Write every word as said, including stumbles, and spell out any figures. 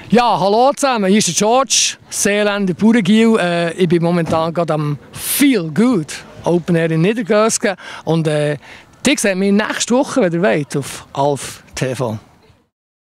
Ja, hallo zusammen, hier ist der George, Seeländer Bauerngiel. Äh, ich bin momentan gerade am Feel Good Open Air in Niedergösgen und äh, die sehen mich nächste Woche, wenn ihr wollt, auf Alf T V.